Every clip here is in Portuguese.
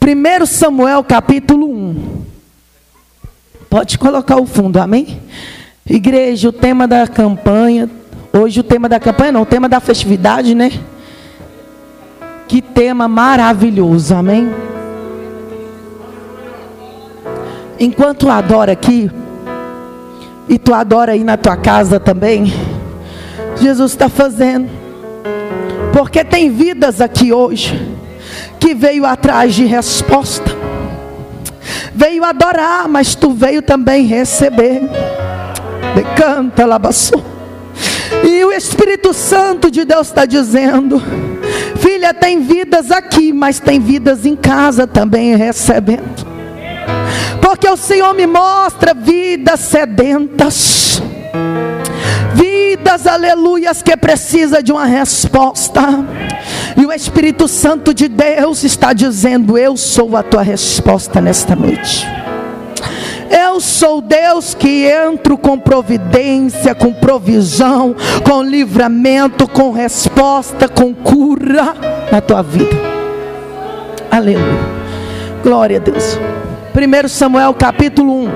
1 Samuel capítulo 1. Pode colocar o fundo, amém? Igreja, o tema da campanha. Hoje o tema da campanha não, o tema da festividade, né? Que tema maravilhoso, amém? Enquanto tu adora aqui, e tu adora aí na tua casa também, Jesus está fazendo. Porque tem vidas aqui hoje que veio atrás de resposta. Veio adorar, mas tu veio também receber. Decanta, labaçou. E o Espírito Santo de Deus está dizendo: filha, tem vidas aqui, mas tem vidas em casa também recebendo. Porque o Senhor me mostra vidas sedentas, vidas, aleluias, que precisa de uma resposta. E o Espírito Santo de Deus está dizendo: eu sou a tua resposta nesta noite. Eu sou Deus que entro com providência, com provisão, com livramento, com resposta, com cura na tua vida. Aleluia. Glória a Deus. 1 Samuel capítulo 1,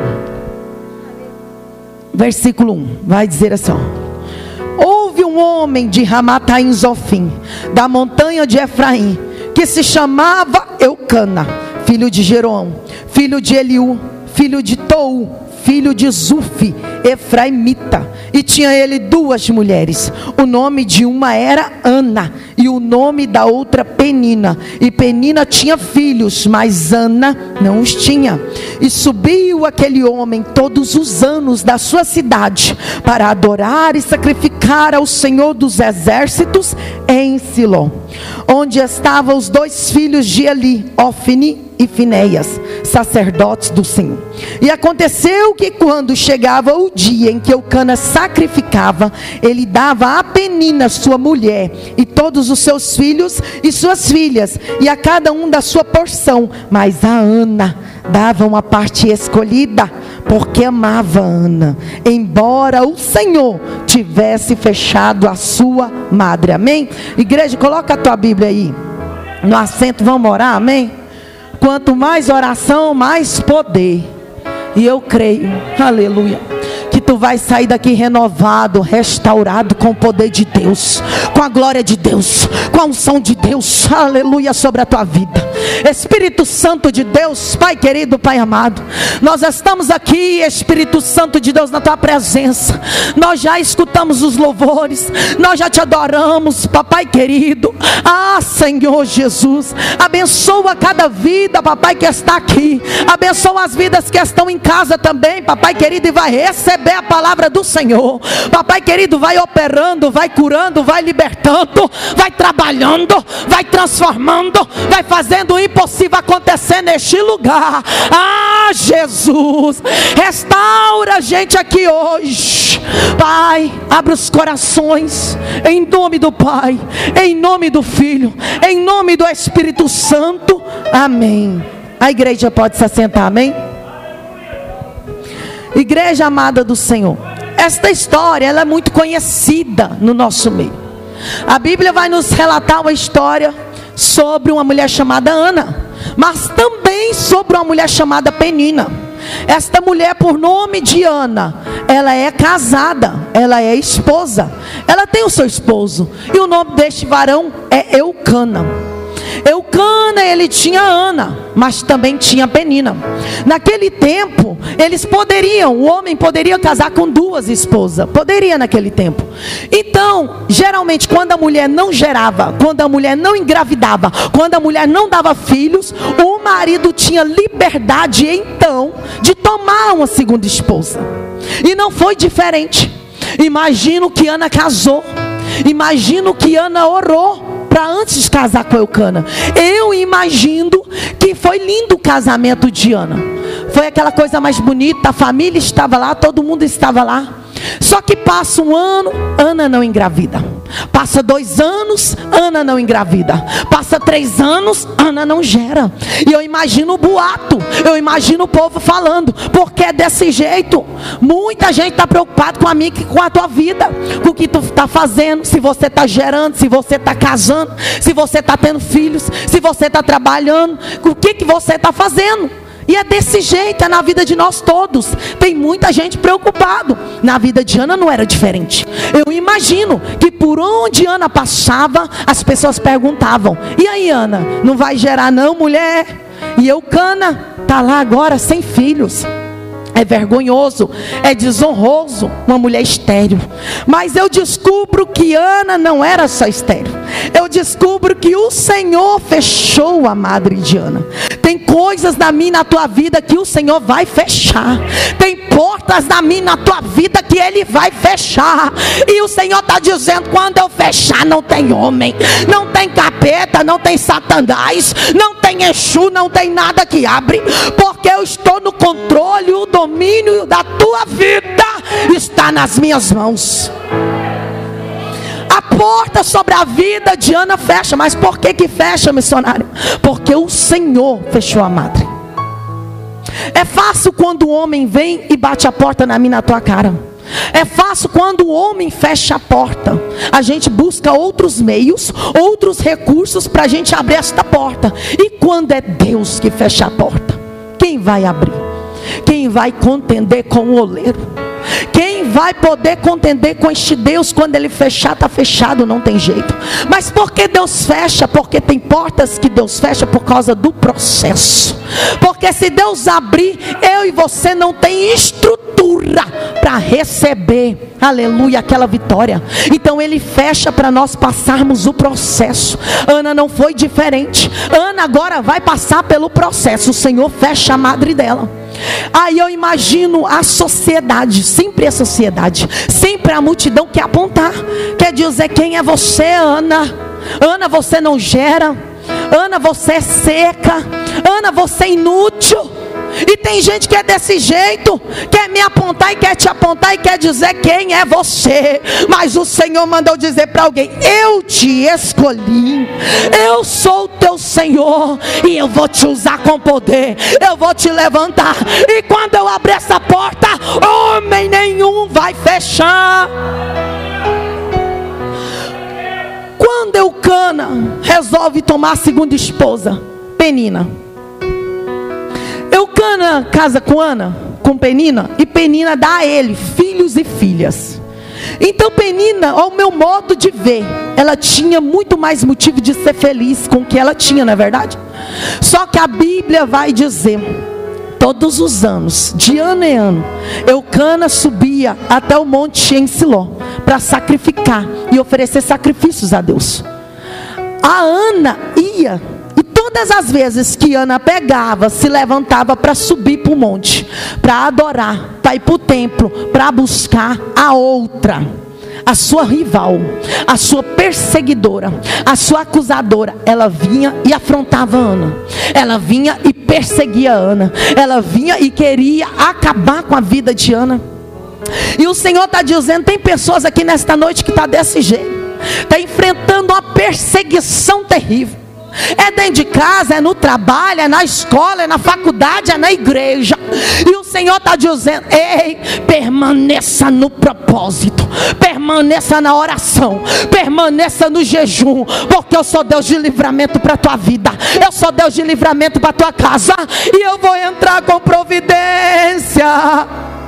versículo 1, vai dizer assim, ó: houve um homem de Ramataim Zofim, da montanha de Efraim, que se chamava Eucana, filho de Jeroão, filho de Eliú, filho de Tou, filho de Zufi, efraimita. E tinha ele duas mulheres. O nome de uma era Ana, e o nome da outra Penina. E Penina tinha filhos, mas Ana não os tinha. E subiu aquele homem todos os anos da sua cidade, para adorar e sacrificar ao Senhor dos exércitos em Siló, onde estavam os dois filhos de Eli, Ofni e Finéias, sacerdotes do Senhor. E aconteceu que quando chegava o dia em que Eucana sacrificava, ele dava a Penina, sua mulher, e todos os seus filhos e suas filhas, e a cada um da sua porção. Mas a Ana dava uma parte escolhida, porque amava Ana, embora o Senhor tivesse fechado a sua madre. Amém? Igreja, coloca a tua Bíblia aí no assento, vamos orar, amém? Quanto mais oração, mais poder. E eu creio, aleluia, que tu vai sair daqui renovado, restaurado com o poder de Deus, com a glória de Deus, com a unção de Deus, aleluia, sobre a tua vida. Espírito Santo de Deus, Pai querido, Pai amado, nós estamos aqui, Espírito Santo de Deus, na tua presença. Nós já escutamos os louvores, nós já te adoramos, papai querido. Senhor Jesus, abençoa cada vida, papai, que está aqui. Abençoa as vidas que estão em casa também, papai querido, e vai receber a palavra do Senhor. Papai querido, vai operando, vai curando, vai libertando, vai trabalhando, vai transformando, vai fazendo o impossível acontecer neste lugar. Jesus, restaura a gente aqui hoje. Pai, abre os corações, em nome do Pai, em nome do Filho, em nome do Espírito Santo, amém. A igreja pode se assentar, amém? Igreja amada do Senhor, esta história, ela é muito conhecida no nosso meio. A Bíblia vai nos relatar uma história sobre uma mulher chamada Ana, mas também sobre uma mulher chamada Penina. Esta mulher, por nome de Ana, ela é casada, ela é esposa, ela tem o seu esposo, e o nome deste varão é Eucana. Eucana, ele tinha Ana, mas também tinha Penina. Naquele tempo, eles poderiam, o homem poderia casar com duas esposas, poderia naquele tempo. Então, geralmente, quando a mulher não gerava, quando a mulher não engravidava, quando a mulher não dava filhos, o marido tinha liberdade, então, de tomar uma segunda esposa. E não foi diferente. Imagino que Ana casou, imagino que Ana orou para antes de casar com Eucana. Eu imagino que foi lindo o casamento de Ana. Foi aquela coisa mais bonita, a família estava lá, todo mundo estava lá. Só que passa um ano, Ana não engravida. Passa 2 anos, Ana não engravida. Passa 3 anos, Ana não gera. E eu imagino o boato, eu imagino o povo falando, porque é desse jeito. Muita gente está preocupada com a minha e com a tua vida, com o que tu está fazendo, se você está gerando, se você está casando, se você está tendo filhos, se você está trabalhando, o que você está fazendo. E é desse jeito, é na vida de nós todos. Tem muita gente preocupada. Na vida de Ana não era diferente. Eu imagino que por onde Ana passava, as pessoas perguntavam: e aí, Ana, não vai gerar não, mulher? E Eucana está lá agora sem filhos. É vergonhoso, é desonroso uma mulher estéril. Mas eu descubro que Ana não era só estéril. Eu descubro que o Senhor fechou a madre de Ana. Tem coisas na minha e na tua vida que o Senhor vai fechar. Tem portas na minha e na tua vida que Ele vai fechar. E o Senhor está dizendo: quando eu fechar, não tem homem, não tem capeta, não tem Satanás, não tem Exu, não tem nada que abre, porque eu estou no controle. O domínio da tua vida está nas minhas mãos. A porta sobre a vida de Ana fecha. Mas por que fecha, missionário? Porque o Senhor fechou a madre. É fácil quando o homem vem e bate a porta na minha e na tua cara. É fácil quando o homem fecha a porta. A gente busca outros meios, outros recursos para a gente abrir esta porta. E quando é Deus que fecha a porta, quem vai abrir? Quem vai contender com o oleiro? Quem vai poder contender com este Deus? Quando Ele fechar, está fechado, não tem jeito. Mas por que Deus fecha? Porque tem portas que Deus fecha por causa do processo. Porque se Deus abrir, eu e você não tem estrutura para receber, aleluia, aquela vitória. Então Ele fecha para nós passarmos o processo. Ana não foi diferente. Ana agora vai passar pelo processo. O Senhor fecha a madre dela. Aí eu imagino a sociedade, sempre a sociedade, sempre a multidão quer apontar, quer dizer: quem é você, Ana? Ana, você não gera. Ana, você é seca. Ana, você é inútil. E tem gente que é desse jeito, quer me apontar e quer te apontar e quer dizer quem é você. Mas o Senhor mandou dizer para alguém: eu te escolhi, eu sou o teu Senhor, e eu vou te usar com poder, eu vou te levantar. E quando eu abrir essa porta, homem nenhum vai fechar. Quando Eucana resolve tomar a segunda esposa, Penina, Eucana casa com Ana, com Penina, e Penina dá a ele filhos e filhas. Então Penina, ao meu modo de ver, ela tinha muito mais motivo de ser feliz com o que ela tinha, não é verdade? Só que a Bíblia vai dizer: todos os anos, de ano em ano, Eucana subia até o monte em Siló para sacrificar e oferecer sacrifícios a Deus. A Ana ia, e todas as vezes que Ana pegava, se levantava para subir para o monte, para adorar, para ir para o templo, para buscar a outra, a sua rival, a sua perseguidora, a sua acusadora, ela vinha e afrontava Ana. Ela vinha e perseguia Ana. Ela vinha e queria acabar com a vida de Ana. E o Senhor está dizendo: tem pessoas aqui nesta noite que está desse jeito, está enfrentando uma perseguição terrível. É dentro de casa, é no trabalho, é na escola, é na faculdade, é na igreja. E o Senhor está dizendo: ei, permaneça no propósito, permaneça na oração, permaneça no jejum, porque eu sou Deus de livramento para a tua vida, eu sou Deus de livramento para a tua casa, e eu vou entrar com providência.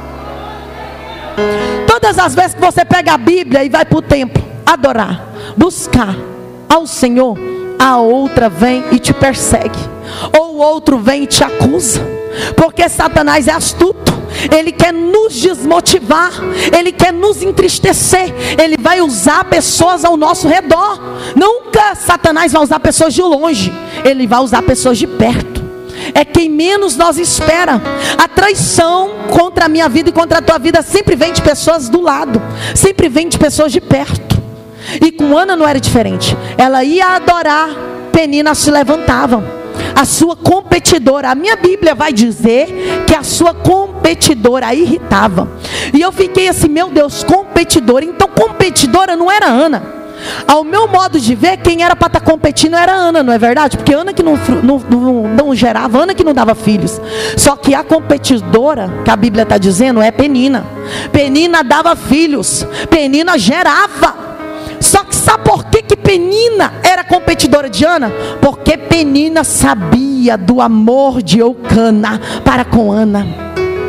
Todas as vezes que você pega a Bíblia e vai para o templo adorar, buscar ao Senhor, a outra vem e te persegue, ou o outro vem e te acusa. Porque Satanás é astuto, ele quer nos desmotivar, ele quer nos entristecer. Ele vai usar pessoas ao nosso redor. Nunca Satanás vai usar pessoas de longe, ele vai usar pessoas de perto. É quem menos nós espera. A traição contra a minha vida e contra a tua vida sempre vem de pessoas do lado, sempre vem de pessoas de perto. E com Ana não era diferente. Ela ia adorar, Penina se levantava. a sua competidora. A minha Bíblia vai dizer que a sua competidora a irritava. E eu fiquei assim, meu Deus, competidora. Então competidora não era Ana. Ao meu modo de ver, quem era para estar competindo era Ana, não é verdade? Porque Ana que não gerava, Ana que não dava filhos. Só que a competidora, que a Bíblia está dizendo, é Penina. Penina dava filhos, Penina gerava. Só que sabe por que Penina era competidora de Ana? Porque Penina sabia do amor de Eucana para com Ana.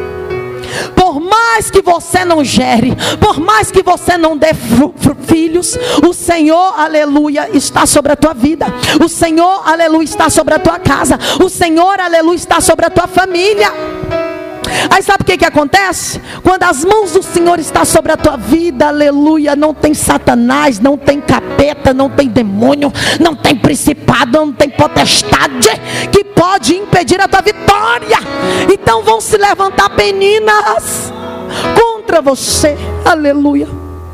Por mais que você não gere, por mais que você não dê filhos, o Senhor, aleluia, está sobre a tua vida. O Senhor, aleluia, está sobre a tua casa. O Senhor, aleluia, está sobre a tua família. Aí sabe o que acontece? Quando as mãos do Senhor estão sobre a tua vida, aleluia, não tem Satanás, não tem capeta, não tem demônio, não tem principado, não tem potestade que pode impedir a tua vitória. Então vão se levantar peninas contra você, aleluia.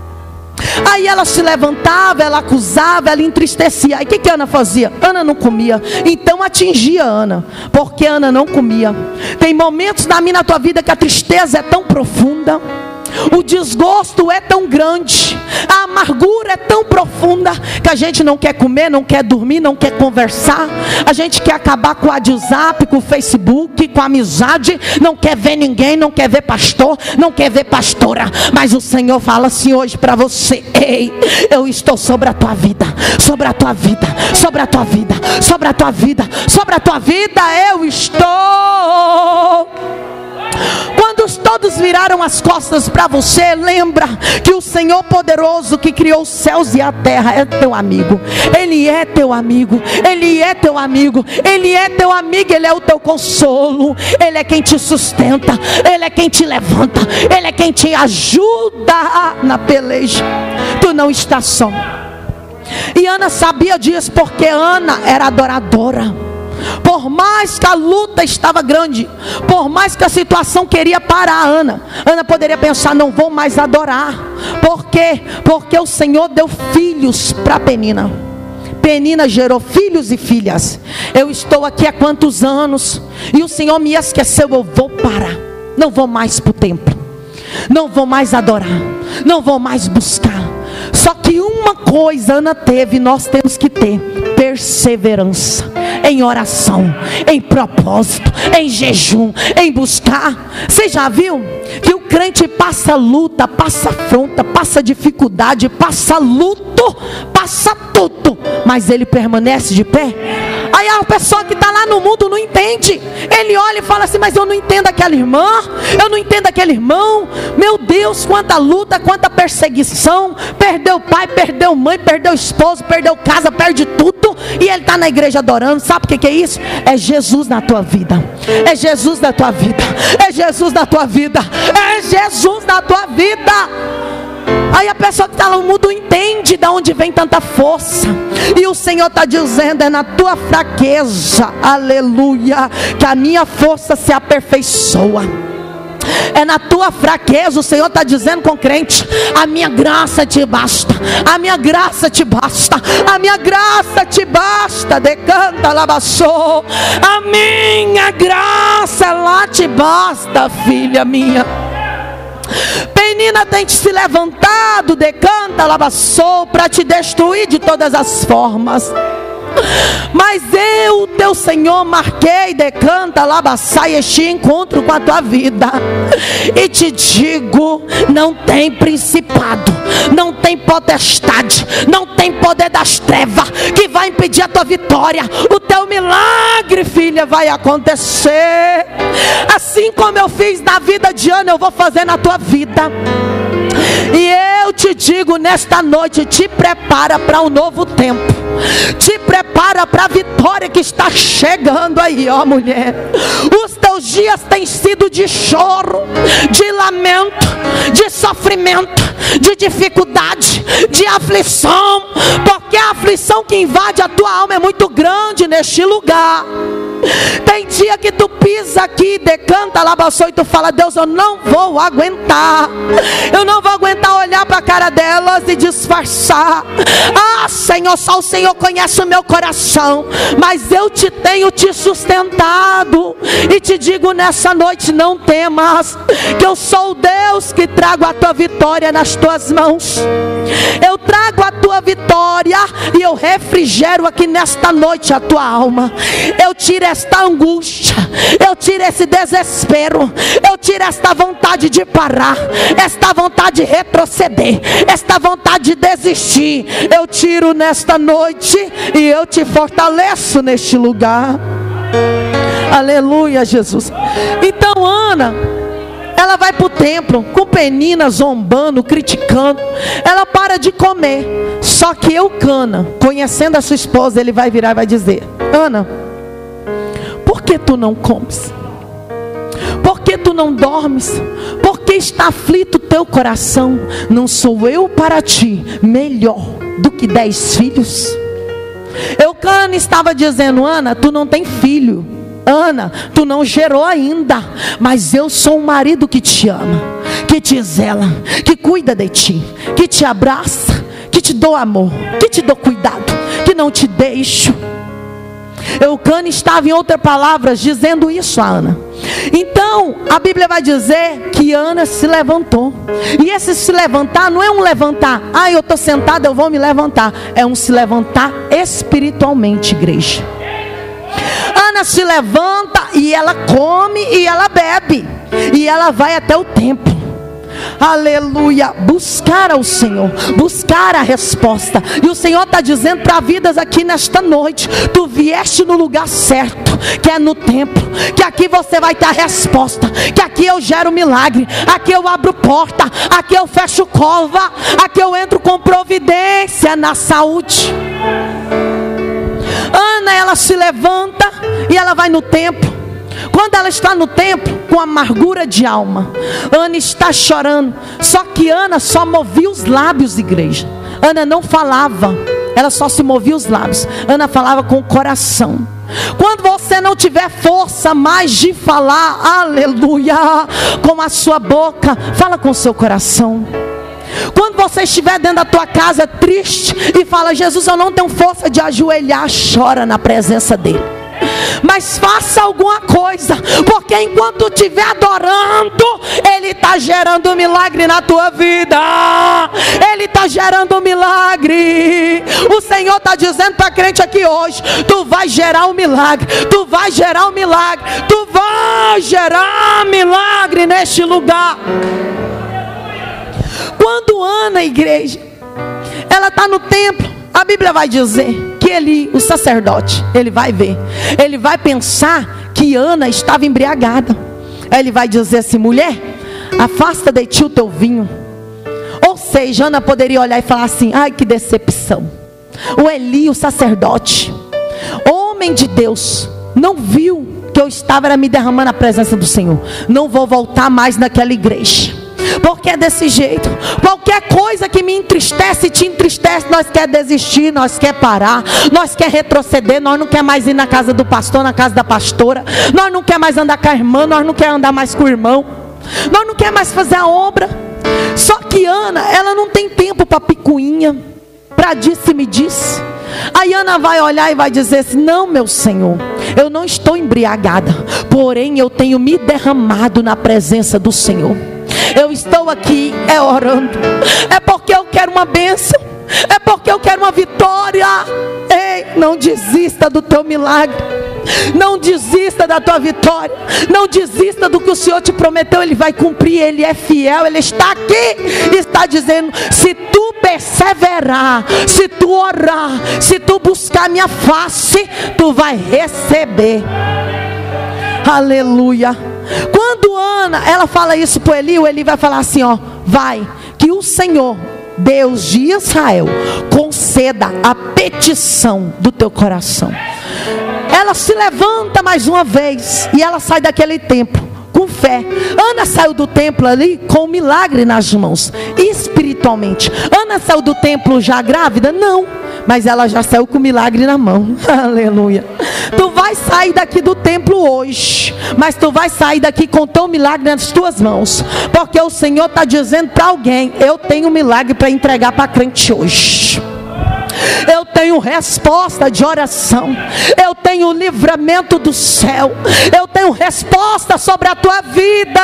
Aí ela se levantava, ela acusava, ela entristecia. Aí o que Ana fazia? Ana não comia. Então atingia Ana, porque Ana não comia. Tem momentos na tua vida que a tristeza é tão profunda, o desgosto é tão grande, a amargura é tão profunda, que a gente não quer comer, não quer dormir, não quer conversar. A gente quer acabar com o WhatsApp, com o Facebook, com a amizade. Não quer ver ninguém, não quer ver pastor, não quer ver pastora. Mas o Senhor fala assim hoje para você: ei, eu estou sobre a tua vida, sobre a tua vida, sobre a tua vida, sobre a tua vida, sobre a tua vida eu estou. Quando todos viraram as costas para você, lembra que o Senhor poderoso que criou os céus e a terra é teu amigo. Ele é teu amigo, Ele é teu amigo, Ele é teu amigo, Ele é o teu consolo. Ele é quem te sustenta, Ele é quem te levanta, Ele é quem te ajuda na peleja. Tu não estás só. E Ana sabia disso, porque Ana era adoradora. Por mais que a luta estava grande, por mais que a situação queria parar Ana, Ana poderia pensar: não vou mais adorar. Por quê? Porque o Senhor deu filhos para Penina. Penina gerou filhos e filhas. Eu estou aqui há quantos anos e o Senhor me esqueceu. Eu vou parar, não vou mais para o templo, não vou mais adorar, não vou mais buscar. Só que uma coisa Ana teve, nós temos que ter: perseverança em oração, em propósito, em jejum, em buscar. Você já viu que o crente passa luta, passa afronta, passa dificuldade, passa luto, passa tudo, mas ele permanece de pé? Aí a pessoa que está lá no mundo não entende. Ele olha e fala assim: mas eu não entendo aquela irmã, eu não entendo aquele irmão. Meu Deus, quanta luta, quanta perseguição. Perdeu pai, perdeu mãe, perdeu esposo, perdeu casa, perde tudo, e ele está na igreja adorando. Sabe o que é isso? É Jesus na tua vida. É Jesus na tua vida. É Jesus na tua vida. É Jesus na tua vida. Aí a pessoa que está no mundo entende de onde vem tanta força. E o Senhor está dizendo: é na tua fraqueza, aleluia, que a minha força se aperfeiçoa. É na tua fraqueza, o Senhor está dizendo com o crente: a minha graça te basta, a minha graça te basta, a minha graça te basta. Decanta, labaçou. A minha graça, ela te basta, filha minha. Penina tem se levantado, decanta, labaçou, para te destruir de todas as formas. Mas eu, teu Senhor, marquei, decanta, labaçai, este encontro com a tua vida. E te digo: não tem principado, não tem potestade, não tem poder das trevas que vai impedir a tua vitória. O teu milagre, filha, vai acontecer. Assim como eu fiz na vida de Ana, eu vou fazer na tua vida. E eu te digo nesta noite: te prepara para um novo tempo. Te prepara para a vitória que está chegando aí, ó mulher. Os teus dias têm sido de choro, de lamento, de sofrimento, de dificuldade, de aflição. Porque a aflição que invade a tua alma é muito grande neste lugar. Tem dia que tu pisa aqui, decanta, labaçou, e tu fala: Deus, eu não vou aguentar. Eu não vou aguentar olhar para a cara delas e disfarçar. Ah, Senhor, só o Senhor conhece o meu coração, mas eu te tenho te sustentado. E te digo nessa noite: não temas, que eu sou o Deus que trago a tua vitória nas tuas mãos. Eu trago a tua vitória e eu refrigero aqui nesta noite a tua alma. Eu tiro esta angústia, eu tiro esse desespero, eu tiro esta vontade de parar, esta vontade de retroceder, esta vontade de desistir. Eu tiro nesta noite e eu te fortaleço neste lugar. Aleluia, Jesus. Então Ana, ela vai para o templo com Penina zombando, criticando. Ela para de comer. Só que Eucana, conhecendo a sua esposa, ele vai virar e vai dizer: Ana, por que tu não comes? Por que tu não dormes? Por que está aflito o teu coração? Não sou eu para ti melhor do que 10 filhos? Eucana estava dizendo: Ana, tu não tem filho. Ana, tu não gerou ainda, mas eu sou um marido que te ama, que te zela, que cuida de ti, que te abraça, que te dou amor, que te dou cuidado, que não te deixo. Eucana estava, em outras palavras, dizendo isso a Ana. Então a Bíblia vai dizer que Ana se levantou. E esse se levantar não é um levantar: ah, eu estou sentada, eu vou me levantar. É um se levantar espiritualmente, igreja. Ana se levanta e ela come e ela bebe, e ela vai até o templo. Aleluia, buscar ao Senhor, buscar a resposta. E o Senhor está dizendo para vidas aqui nesta noite: tu vieste no lugar certo, que é no templo, que aqui você vai ter a resposta, que aqui eu gero milagre, aqui eu abro porta, aqui eu fecho cova, aqui eu entro com providência na saúde. Ana, ela se levanta e ela vai no templo. Quando ela está no templo, com amargura de alma, Ana está chorando. Só que Ana só movia os lábios, igreja. Ana não falava, ela só se movia os lábios. Ana falava com o coração. Quando você não tiver força mais de falar, aleluia, com a sua boca, fala com o seu coração. Quando você estiver dentro da tua casa triste e fala: Jesus, eu não tenho força de ajoelhar, chora na presença dele. Mas faça alguma coisa, porque enquanto estiver adorando, ele está gerando um milagre na tua vida. Ele está gerando um milagre. O Senhor está dizendo para a crente aqui hoje: tu vai gerar um milagre, tu vai gerar um milagre, tu vai gerar milagre neste lugar. Quando Ana, igreja, ela está no templo, a Bíblia vai dizer que Eli, o sacerdote, ele vai ver, ele vai pensar que Ana estava embriagada. Aí ele vai dizer assim: mulher, afasta de ti o teu vinho. Ou seja, Ana poderia olhar e falar assim: ai, que decepção. O Eli, o sacerdote, homem de Deus, não viu que eu estava me derramando na presença do Senhor. Não vou voltar mais naquela igreja, porque é desse jeito. Qualquer coisa que me entristece, te entristece, nós quer desistir, nós quer parar, nós quer retroceder, nós não quer mais ir na casa do pastor, na casa da pastora, nós não quer mais andar com a irmã, nós não quer andar mais com o irmão, nós não quer mais fazer a obra. Só que Ana, ela não tem tempo para picuinha, para disse-me-disse. Aí Ana vai olhar e vai dizer assim: não, meu Senhor, eu não estou embriagada, porém eu tenho me derramado na presença do Senhor. Eu estou aqui orando, é porque eu quero uma bênção, é porque eu quero uma vitória. Ei, não desista do teu milagre, não desista da tua vitória, não desista do que o Senhor te prometeu. Ele vai cumprir, Ele é fiel, Ele está aqui e está dizendo: se tu perseverar, se tu orar, se tu buscar minha face, tu vai receber. Aleluia. Quando Ana, ela fala isso para Eli, o Eli vai falar assim: ó, vai, que o Senhor, Deus de Israel, conceda a petição do teu coração. Ela se levanta mais uma vez e ela sai daquele templo com fé. Ana saiu do templo ali com um milagre nas mãos, espiritualmente. Ana saiu do templo já grávida? Não, mas ela já saiu com o milagre na mão. Aleluia. Tu vai sair daqui do templo hoje, mas tu vai sair daqui com o teu milagre nas tuas mãos, porque o Senhor está dizendo para alguém: eu tenho um milagre para entregar para crente hoje. Eu tenho resposta de oração, eu tenho livramento do céu, eu tenho resposta sobre a tua vida.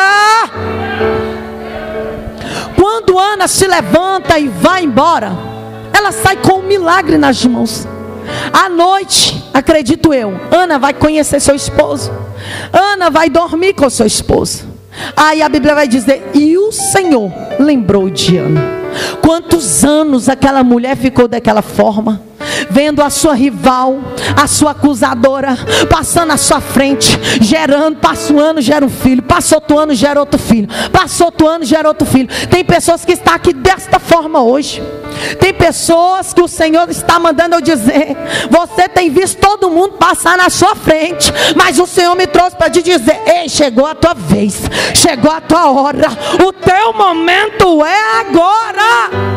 Quando Ana se levanta e vai embora, ela sai com um milagre nas mãos. À noite, acredito eu, Ana vai conhecer seu esposo, Ana vai dormir com seu esposo. Aí a Bíblia vai dizer: e o Senhor lembrou de Ana. Quantos anos aquela mulher ficou daquela forma, vendo a sua rival, a sua acusadora, passando à sua frente, gerando, passa um ano, gera um filho, passa outro ano, gera outro filho, passa outro ano, gera outro filho. Tem pessoas que estão aqui desta forma hoje. Tem pessoas que o Senhor está mandando eu dizer: você tem visto todo mundo passar na sua frente, mas o Senhor me trouxe para te dizer: ei, chegou a tua vez, chegou a tua hora, o teu momento é agora.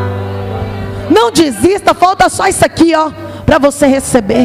Não desista, falta só isso aqui, ó, para você receber.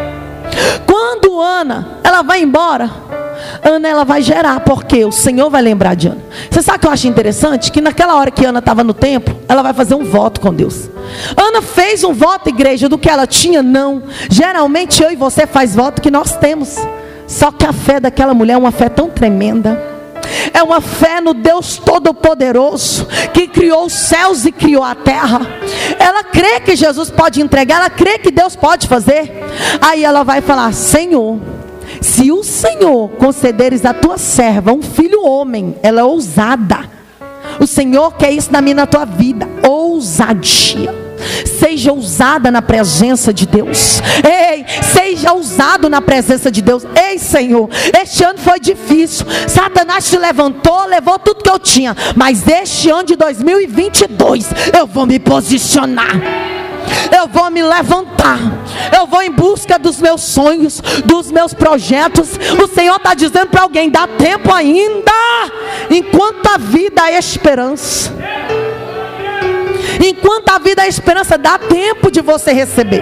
Quando Ana, ela vai embora, Ana, ela vai gerar, porque o Senhor vai lembrar de Ana. Você sabe o que eu acho interessante? Que naquela hora que Ana estava no templo, ela vai fazer um voto com Deus. Ana fez um voto, igreja, do que ela tinha? Não. Geralmente eu e você faz voto que nós temos. Só que a fé daquela mulher é uma fé tão tremenda. É uma fé no Deus Todo-Poderoso, que criou os céus e criou a terra. Ela crê que Jesus pode entregar, ela crê que Deus pode fazer. Aí ela vai falar: Senhor, se o Senhor concederes a tua serva um filho homem, ela é ousada. O Senhor quer isso na minha e na tua vida, ousadia. Seja ousada na presença de Deus. Ei, seja ousado na presença de Deus. Ei, Senhor, este ano foi difícil. Satanás se levantou, levou tudo que eu tinha, mas este ano de 2022 eu vou me posicionar. Eu vou me levantar. Eu vou em busca dos meus sonhos, dos meus projetos. O Senhor está dizendo para alguém: dá tempo ainda. Enquanto a vida há esperança. Enquanto a vida há esperança, dá tempo de você receber.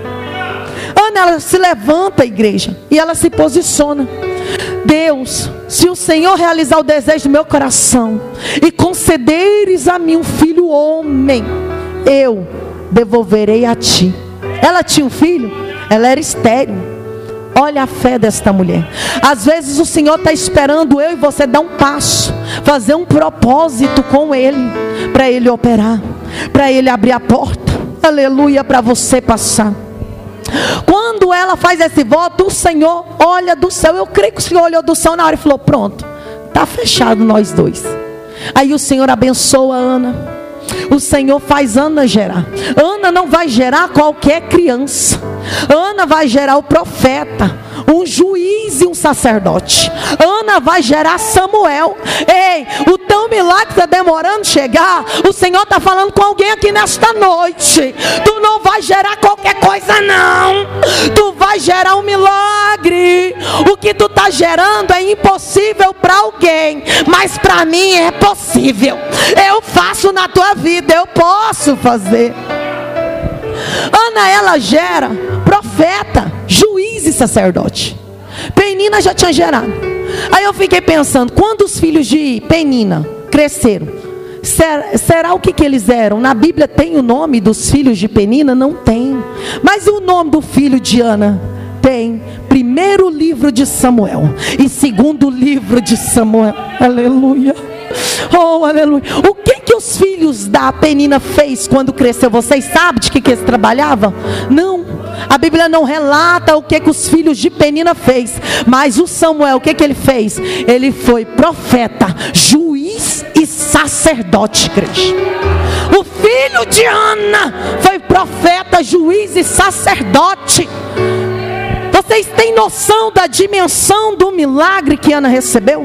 Ana, ela se levanta, igreja, e ela se posiciona. Deus, se o Senhor realizar o desejo do meu coração e concederes a mim um filho homem, eu devolverei a ti. Ela tinha um filho, ela era estéril. Olha a fé desta mulher. Às vezes o Senhor está esperando eu e você dar um passo, fazer um propósito com Ele, para Ele operar, para Ele abrir a porta, aleluia, para você passar. Quando ela faz esse voto, o Senhor olha do céu. Eu creio que o Senhor olhou do céu na hora e falou: pronto, está fechado nós dois. Aí o Senhor abençoa Ana. O Senhor faz Ana gerar. Ana não vai gerar qualquer criança. Ana vai gerar o profeta, um juiz e um sacerdote. Ana vai gerar Samuel. Ei, o teu milagre está demorando chegar. O Senhor está falando com alguém aqui nesta noite. Tu não vai gerar qualquer coisa, não. Tu vai gerar um milagre. O que tu está gerando é impossível para alguém, mas para mim é possível. Eu faço na tua vida, eu posso fazer. Ana, ela gera profeta, juiz e sacerdote. Penina já tinha gerado. Aí eu fiquei pensando, quando os filhos de Penina cresceram, será o que eles eram? Na Bíblia tem o nome dos filhos de Penina? Não tem. Mas o nome do filho de Ana? Tem. Primeiro livro de Samuel e segundo livro de Samuel. Aleluia. Oh, aleluia. O que os filhos da Penina fez quando cresceu? Vocês sabem de que eles trabalhavam? Não. A Bíblia não relata o que os filhos de Penina fez. Mas o Samuel, o que ele fez? Ele foi profeta, juiz e sacerdote, crente. O filho de Ana foi profeta, juiz e sacerdote. Vocês têm noção da dimensão do milagre que Ana recebeu?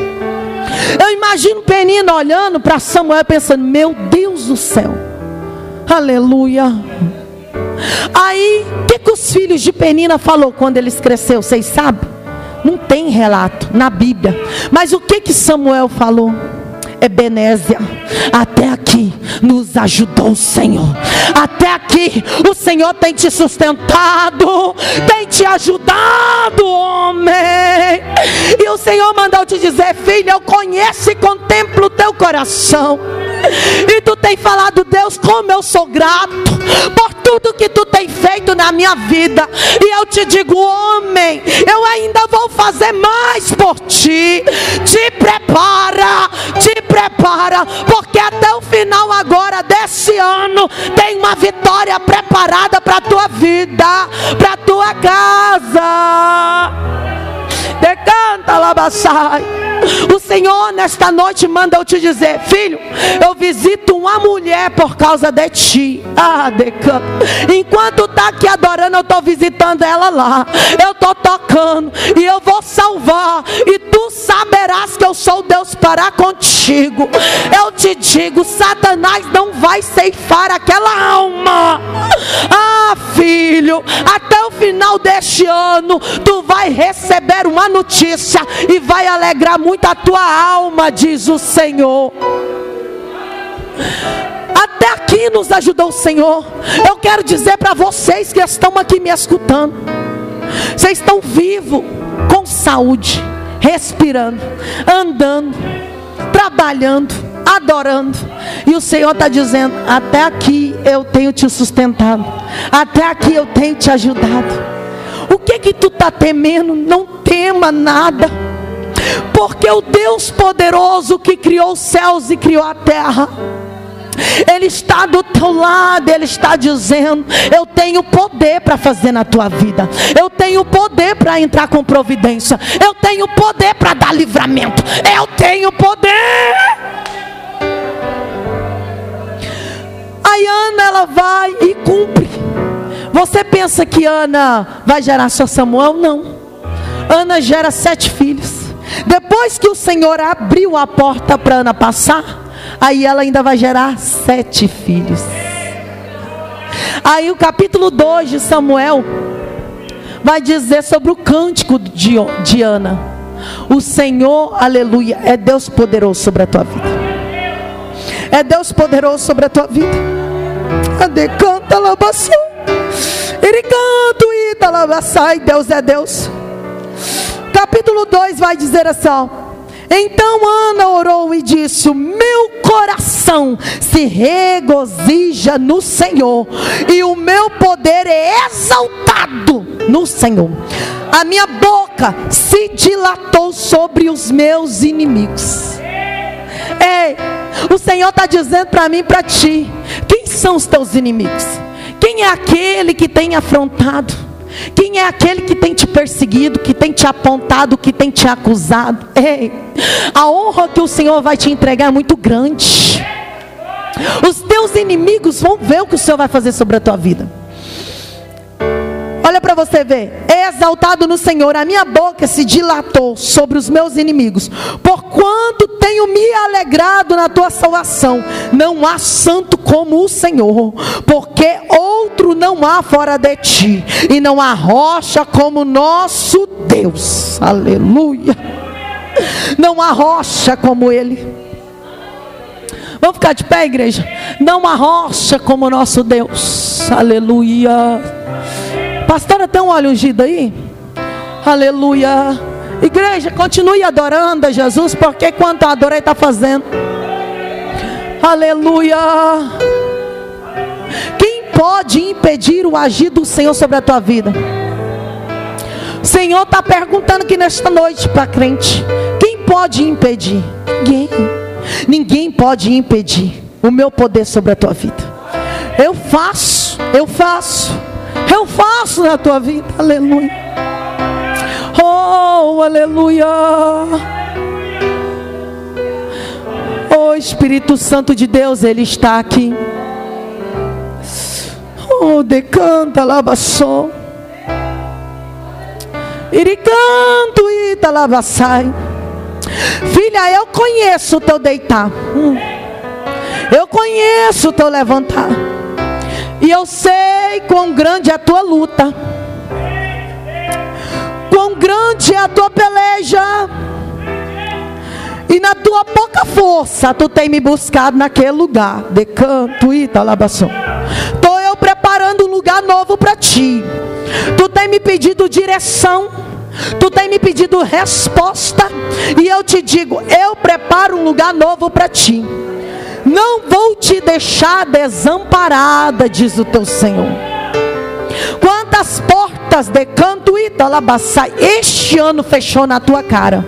Eu imagino Penina olhando para Samuel pensando: meu Deus do céu, aleluia. Aí, o que os filhos de Penina falou quando eles cresceram? Vocês sabem? Não tem relato na Bíblia. Mas o que Samuel falou? Ebenezer, até aqui nos ajudou o Senhor. Até aqui aqui o Senhor tem te sustentado, tem te ajudado, homem. E o Senhor mandou te dizer: filho, eu conheço e contemplo o teu coração. E tu tem falado: Deus, como eu sou grato por tudo que tu tem feito na minha vida. E eu te digo, homem, eu ainda vou fazer mais por ti. Te prepara, porque até o final agora desse ano tem uma vitória preparada para a tua vida, para a tua casa. Decanta, labassai. O Senhor nesta noite manda eu te dizer: filho, eu visito uma mulher por causa de ti. Decanta. Enquanto está aqui adorando, eu estou visitando ela lá. Eu estou tocando e eu vou salvar. E tu saberás que eu sou Deus para contigo. Eu te digo, Satanás não vai ceifar aquela alma. Filho, até o final deste ano tu vai receber uma notícia e vai alegrar muito a tua alma, diz o Senhor. Até aqui nos ajudou o Senhor. Eu quero dizer para vocês que estão aqui me escutando: vocês estão vivos, com saúde, respirando, andando, trabalhando, adorando. E o Senhor está dizendo: até aqui eu tenho te sustentado, até aqui eu tenho te ajudado. O que tu está temendo? Não tema nada, porque o Deus poderoso que criou os céus e criou a terra, Ele está do teu lado. Ele está dizendo: eu tenho poder para fazer na tua vida, eu tenho poder para entrar com providência, eu tenho poder para dar livramento, eu tenho poder. Aí Ana, ela vai e cumpre. Você pensa que Ana vai gerar só Samuel? Não. Ana gera 7 filhos. Depois que o Senhor abriu a porta para Ana passar, aí ela ainda vai gerar 7 filhos. Aí o capítulo 2 de Samuel vai dizer sobre o cântico de Ana. O Senhor, aleluia, é Deus poderoso sobre a tua vida. É Deus poderoso sobre a tua vida. Decanta, labaçou. Ele canta e talabaçai. Deus é Deus. Capítulo 2 vai dizer assim, ó: então Ana orou e disse: o meu coração se regozija no Senhor, e o meu poder é exaltado no Senhor. A minha boca se dilatou sobre os meus inimigos. Ei, o Senhor está dizendo para mim e para ti: quem são os teus inimigos? Quem é aquele que tem afrontado? Quem é aquele que tem te perseguido, que tem te apontado, que tem te acusado? Ei, a honra que o Senhor vai te entregar é muito grande. Os teus inimigos vão ver o que o Senhor vai fazer sobre a tua vida. Olha para você ver: é exaltado no Senhor, a minha boca se dilatou sobre os meus inimigos, porquanto tenho me alegrado na tua salvação. Não há santo como o Senhor, porque outro não há fora de ti, e não há rocha como nosso Deus. Aleluia. Não há rocha como Ele. Vamos ficar de pé, igreja? Não há rocha como nosso Deus. Aleluia. Pastora, tem um óleo ungido aí? Aleluia. Igreja, continue adorando a Jesus, porque quanto adora Ele está fazendo. Aleluia. Quem pode impedir o agir do Senhor sobre a tua vida? O Senhor está perguntando aqui nesta noite para crente: quem pode impedir? Ninguém. Ninguém pode impedir o meu poder sobre a tua vida. Eu faço na tua vida. Aleluia. Oh, aleluia. Oh, Espírito Santo de Deus, Ele está aqui. Oh, decanta, labaçou. Iricanto, italabaçai. Filha, eu conheço o teu deitar. Eu conheço o teu levantar. E eu sei quão grande é a tua luta, quão grande é a tua peleja. E na tua pouca força tu tem me buscado naquele lugar. Decanto e talabação. Estou eu preparado novo para ti. Tu tem me pedido direção, tu tem me pedido resposta, e eu te digo, eu preparo um lugar novo para ti. Não vou te deixar desamparada, diz o teu Senhor. Quantas portas de canto e talabaçai este ano fechou na tua cara?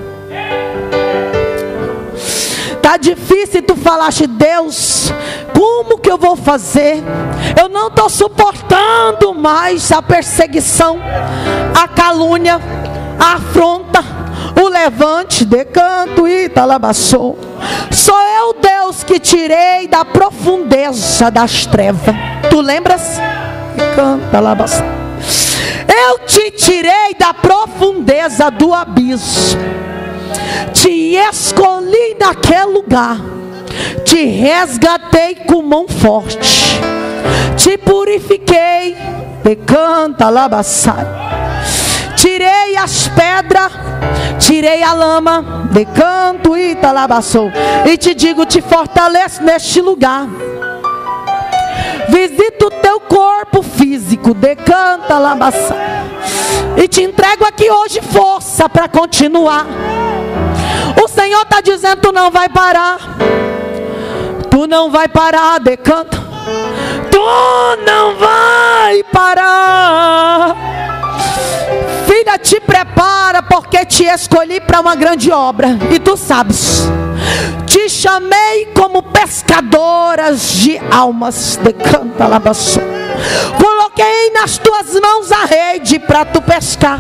Tá difícil, tu falaste, Deus, como que eu vou fazer? Eu não estou suportando mais a perseguição, a calúnia, a afronta, o levante, decanto e talabaçou. Sou eu, Deus, que tirei da profundeza das trevas. Tu lembras? Canta, talabaçou. Eu te tirei da profundeza do abismo, te escolhi naquele lugar, te resgatei com mão forte, te purifiquei, decanta, labaçai. Tirei as pedras, tirei a lama, decanto e talabaçou. E te digo, te fortaleço neste lugar. Visita o teu corpo físico, decanta, labaçai. E te entrego aqui hoje força para continuar. O Senhor está dizendo, tu não vai parar. Tu não vai parar, decanta. Tu não vai parar. Filha, te prepara, porque te escolhi para uma grande obra. E tu sabes, te chamei como pescadoras de almas. Decanta, labaçou. Coloquei nas tuas mãos a rede para tu pescar.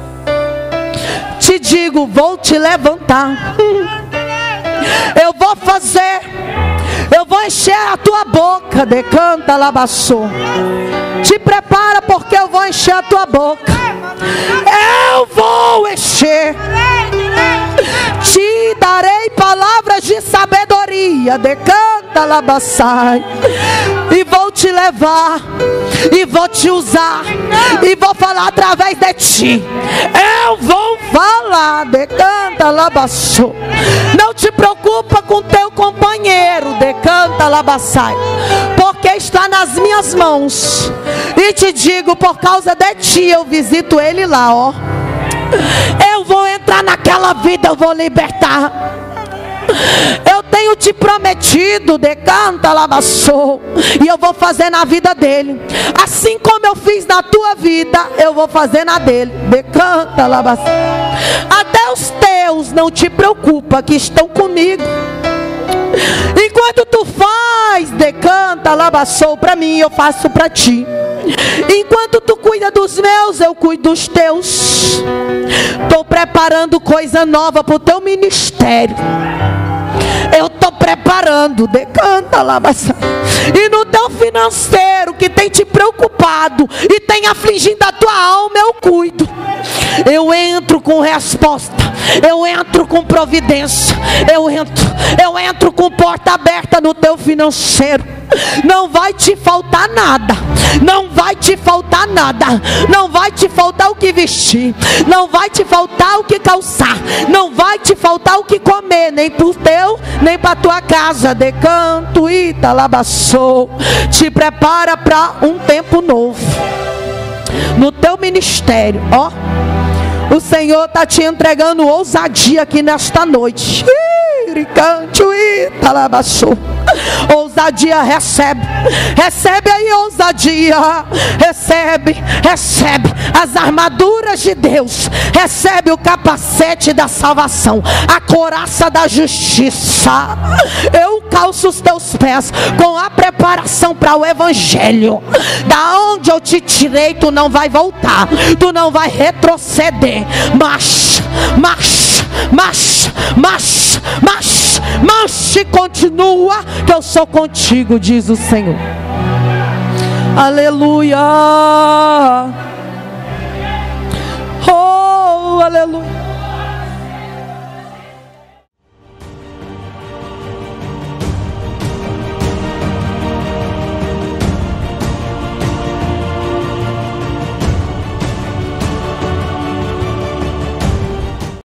Te digo, vou te levantar. Eu vou fazer, eu vou encher a tua boca. Decanta, labaçou. Te prepara, porque eu vou encher a tua boca. Eu vou encher. Te darei palavras de sabedoria. Decanta, labaçai. E vou te levar, e vou te usar, e vou falar através de ti. Eu vou falar, decanta, labaçou. Não te preocupa com teu companheiro, decanta, labaçai, porque está nas minhas mãos. E te digo, por causa de ti eu visito ele lá, ó. Eu vou entrar naquela vida, eu vou libertar. Eu tenho te prometido, decanta, labaçou, e eu vou fazer na vida dele. Assim como eu fiz na tua vida, eu vou fazer na dele. Decanta, labaçou. Até os teus não te preocupa, que estão comigo. Enquanto tu faz, decanta, labaçou, para mim, eu faço para ti. Enquanto tu cuida dos meus, eu cuido dos teus. Estou preparando coisa nova para o teu ministério. Eu estou preparando, decanta, labaçai. E no teu financeiro, que tem te preocupado e tem afligindo a tua alma, eu cuido. Eu entro com resposta, eu entro com providência, eu entro com porta aberta no teu financeiro. Não vai te faltar nada, não vai te faltar nada, não vai te faltar o que vestir, não vai te faltar o que calçar, não vai te faltar o que comer, nem pro teu, nem pra tua casa. Decanto e talabaçou. Te prepara para um tempo novo no teu ministério, ó. O Senhor está te entregando ousadia aqui nesta noite. Ousadia, recebe. Recebe aí ousadia. Recebe as armaduras de Deus. Recebe o capacete da salvação, a couraça da justiça. Eu calço os teus pés com a preparação para o evangelho. Da onde eu te tirei, tu não vai voltar, tu não vai retroceder. Marche, continua, que eu sou contigo, diz o Senhor. Aleluia. Oh, aleluia.